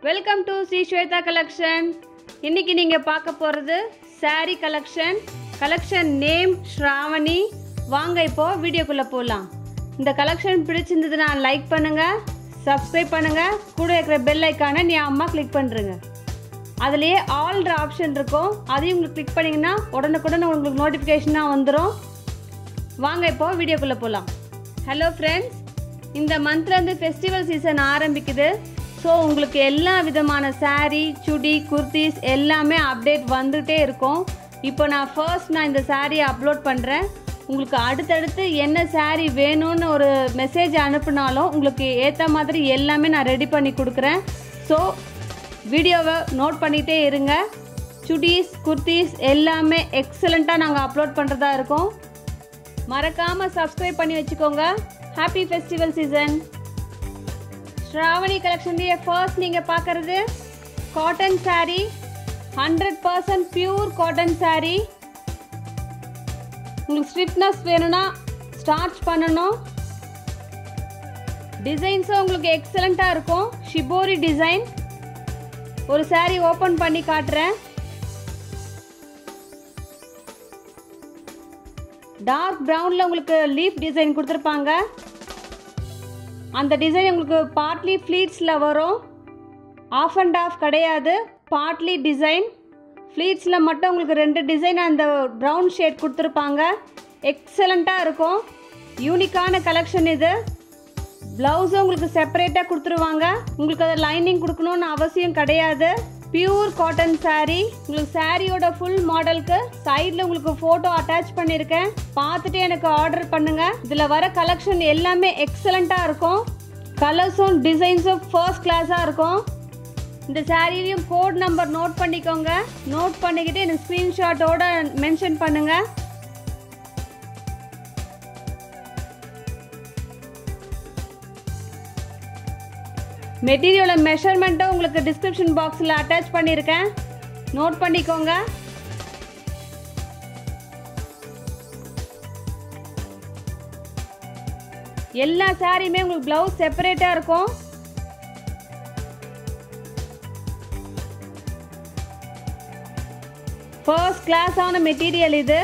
Welcome to Sri Swetha collection. இன்னைக்கு நீங்கள் பார்க்க போகிறது saree கலெக்ஷன் நேம் ஸ்ராவணி. வாங்க இப்போ வீடியோக்குள்ளே போகலாம். இந்த கலெக்ஷன் பிடிச்சிருந்ததுன்னா லைக் பண்ணுங்கள், சப்ஸ்கிரைப் பண்ணுங்கள், கூட இருக்கிற பெல் ஐக்கானை நீ அம்மா கிளிக் பண்ணுறங்க. அதுலேயே ஆல்ற ஆப்ஷன் இருக்கும், அதையும் உங்களுக்கு கிளிக் பண்ணிங்கன்னா உடனுக்குடன் உங்களுக்கு நோட்டிஃபிகேஷனாக வந்துடும். வாங்க இப்போ வீடியோக்குள்ளே போகலாம். ஹலோ ஃப்ரெண்ட்ஸ், இந்த மந்த்லேருந்து ஃபெஸ்டிவல் சீசன் ஆரம்பிக்குது. ஸோ உங்களுக்கு எல்லா விதமான saree, சுடி, குர்த்திஸ் எல்லாமே அப்டேட் வந்துகிட்டே இருக்கும். இப்போ நான் இந்த சாரியை அப்லோட் பண்ணுறேன். உங்களுக்கு அடுத்தடுத்து என்ன saree வேணும்னு ஒரு மெசேஜ் அனுப்புனாலும் உங்களுக்கு ஏற்ற மாதிரி எல்லாமே நான் ரெடி பண்ணி கொடுக்குறேன். ஸோ வீடியோவை நோட் பண்ணிகிட்டே இருங்க. சுடிஸ், குர்த்திஸ் எல்லாமே எக்ஸலண்ட்டாக நாங்கள் அப்லோட் பண்ணுறதா இருக்கோம். மறக்காமல் சப்ஸ்கிரைப் பண்ணி வச்சுக்கோங்க. Happy festival season. ஸ்ராவணி கலெக்ஷன்லேயே ஃபர்ஸ்ட் நீங்கள் பார்க்குறது cotton saree, 100% pure cotton saree. உங்களுக்கு ஸ்டிஃப்னஸ் வேணும்னா ஸ்டார்ச் பண்ணணும். டிசைன்ஸும் உங்களுக்கு எக்ஸலண்ட்டாக இருக்கும். Shibori design. ஒரு saree ஓப்பன் பண்ணி காட்டுறேன். டார்க் ப்ரௌனில் உங்களுக்கு லீஃப் டிசைன் கொடுத்துருப்பாங்க. அந்த டிசைன் உங்களுக்கு பார்ட்லி ஃப்ளீட்ஸில் வரும். ஆஃப் அண்ட் ஆஃப் கிடையாது, பார்ட்லி டிசைன். ஃப்ளீட்ஸில் மட்டும் உங்களுக்கு 2 டிசைன் அந்த ப்ரௌன் ஷேட் கொடுத்துருப்பாங்க. எக்ஸலண்ட்டாக இருக்கும். யூனிக்கான கலெக்ஷன் இது. ப்ளவுஸும் உங்களுக்கு செப்பரேட்டாக கொடுத்துருவாங்க. உங்களுக்கு அதை லைனிங் கொடுக்கணுன்னு அவசியம் கிடையாது. Pure cotton saree. உங்களுக்கு சாரியோட ஃபுல் மாடலுக்கு சைடில் உங்களுக்கு ஃபோட்டோ அட்டாச் பண்ணியிருக்கேன். பார்த்துட்டு எனக்கு ஆர்டர் பண்ணுங்கள். இதில் வர கலெக்ஷன் எல்லாமே எக்ஸலண்ட்டாக இருக்கும். கலர்ஸும் டிசைன்ஸும் ஃபர்ஸ்ட் கிளாஸாக இருக்கும். இந்த சாரியிலையும் கோட் நம்பர் நோட் பண்ணிக்கோங்க. நோட் பண்ணிக்கிட்டு எனக்கு ஸ்க்ரீன்ஷாட்டோட மென்ஷன் பண்ணுங்கள். மெட்டீரியலோட மெஷர்மெண்ட்டும் உங்களுக்கு டிஸ்கிரிப்ஷன் பாக்ஸில் அட்டாச் பண்ணியிருக்கேன். நோட் பண்ணிக்கோங்க. எல்லா சாரியுமே உங்களுக்கு ப்ளவுஸ் செப்பரேட்டாக இருக்கும். ஃபர்ஸ்ட் கிளாஸான மெட்டீரியல் இது.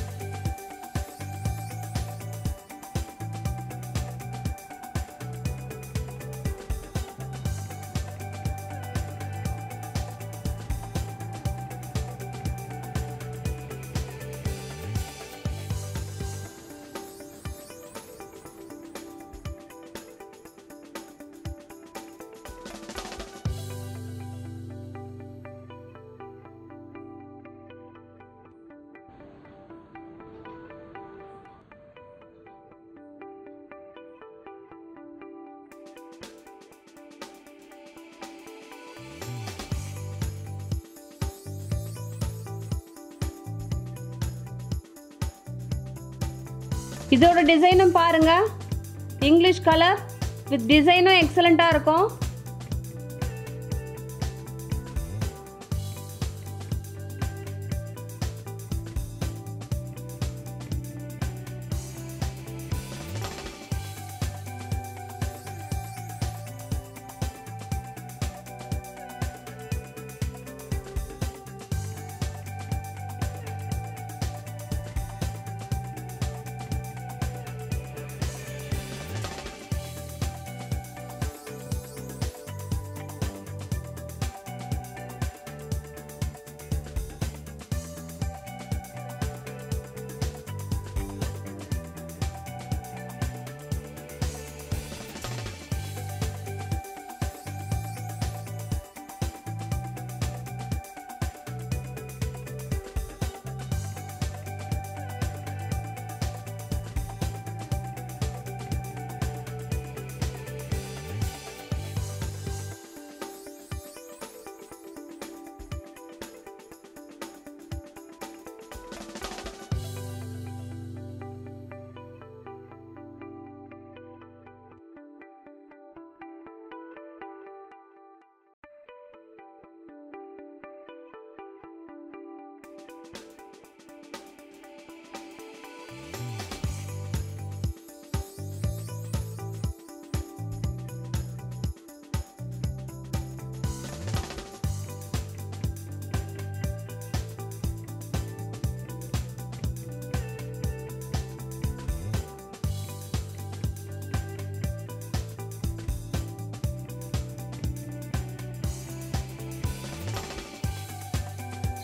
இதோட டிசைனும் பாருங்க. இங்கிலீஷ் கலர் வித் டிசைனும் எக்ஸலண்ட்டாக இருக்கும்.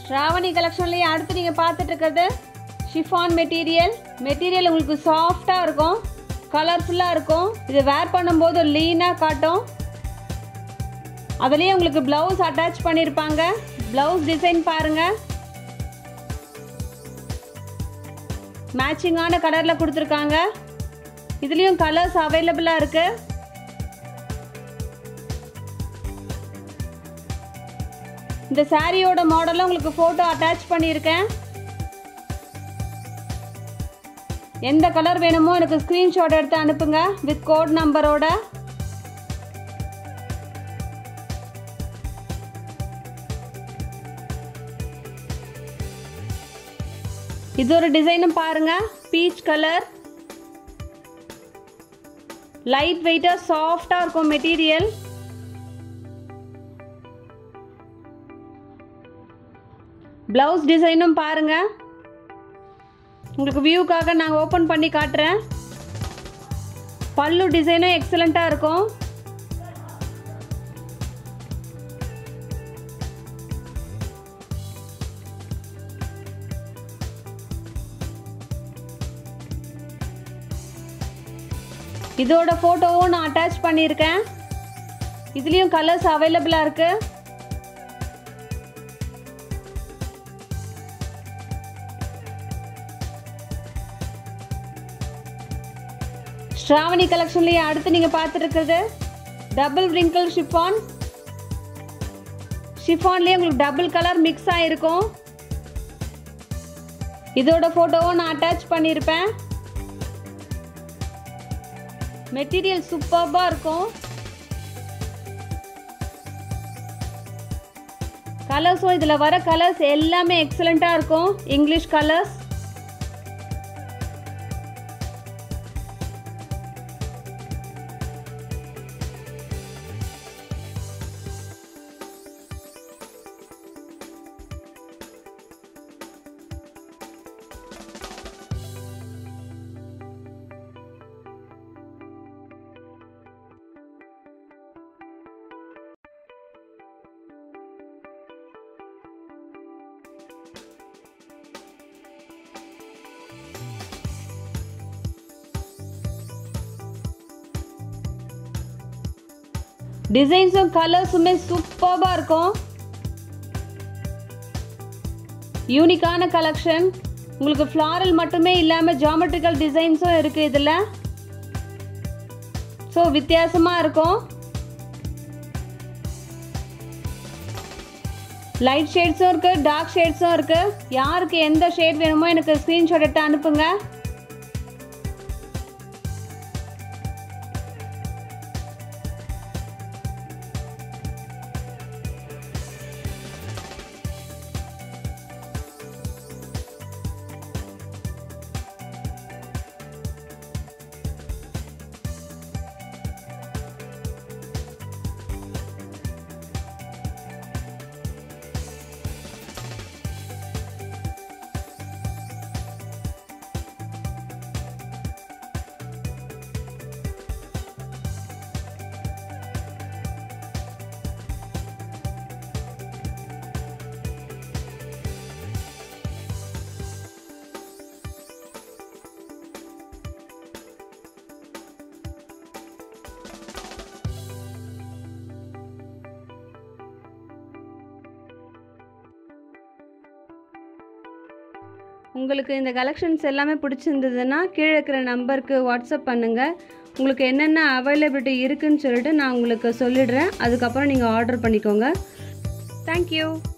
ஸ்ராவணி கலெக்ஷன்லேயே அடுத்து நீங்கள் பார்த்துட்டு இருக்கிறது ஷிஃபான் மெட்டீரியல் உங்களுக்கு சாஃப்டாக இருக்கும், கலர்ஃபுல்லாக இருக்கும். இது வேர் பண்ணும்போது லீனாக காட்டும். அதுலேயே உங்களுக்கு ப்ளவுஸ் அட்டாச் பண்ணியிருப்பாங்க. ப்ளவுஸ் டிசைன் பாருங்கள், மேட்சிங்கான கலரில் கொடுத்துருக்காங்க. இதுலேயும் கலர்ஸ் அவைலபிளாக இருக்குது. இந்த சாரியோட மாடலில் உங்களுக்கு ஃபோட்டோ அட்டாச் பண்ணியிருக்கேன். எந்த கலர் வேணுமோ எனக்கு ஸ்க்ரீன்ஷாட் எடுத்து அனுப்புங்க வித் கோட் நம்பரோட. இது ஒரு டிசைனும் பாருங்க, பீச் கலர், லைட் வெயிட்டாக சாஃப்டாக இருக்கும் மெட்டீரியல். ப்ளவுஸ் டிசைனும் பாருங்க, உங்களுக்கு வியூக்காக நான் ஓப்பன் பண்ணி காட்டுறேன். பல்லு டிசைனும் எக்ஸலண்ட்டாக இருக்கும். இதோட ஃபோட்டோவும் நான் அட்டாச் பண்ணியிருக்கேன். இதுலேயும் கலர்ஸ் அவைலபிளாக இருக்குது. ஸ்ராவணி கலெக்ஷன்லேயே அடுத்து நீங்கள் பார்த்துட்டு இருக்கிறது டபுள் ரிங்கிள் ஷிஃபான்லேயே உங்களுக்கு டபுள் கலர் மிக்ஸ் ஆகிருக்கும். இதோட ஃபோட்டோவும் நான் அட்டாச் பண்ணியிருப்பேன். மெட்டீரியல் சூப்பர்பாக இருக்கும். கலர்ஸும் இதில் வர கலர்ஸ் எல்லாமே எக்ஸலண்ட்டாக இருக்கும், இங்கிலீஷ் கலர்ஸ். டிசைன்ஸும் கலர்ஸுமே சூப்பர்பாக இருக்கும். யூனிக்கான கலெக்ஷன். உங்களுக்கு ஃப்ளாரல் மட்டுமே இல்லாமல் ஜாமெட்ரிக்கல் டிசைன்ஸும் இருக்குது இதில். ஸோ வித்தியாசமாக இருக்கும். லைட் ஷேட்ஸும் இருக்குது, டார்க் ஷேட்ஸும் இருக்குது. யாருக்கு எந்த ஷேட் வேணுமோ எனக்கு ஸ்க்ரீன்ஷாட் எடுத்து அனுப்புங்க. உங்களுக்கு இந்த கலெக்ஷன்ஸ் எல்லாமே பிடிச்சிருந்ததுன்னா கீழே இருக்கிற நம்பருக்கு வாட்ஸ்அப் பண்ணுங்கள். உங்களுக்கு என்னென்ன அவைலபிலிட்டி இருக்குதுன்னு சொல்லிட்டு நான் உங்களுக்கு சொல்லிடுறேன். அதுக்கப்புறம் நீங்கள் ஆர்டர் பண்ணிக்கோங்க. தேங்க்யூ.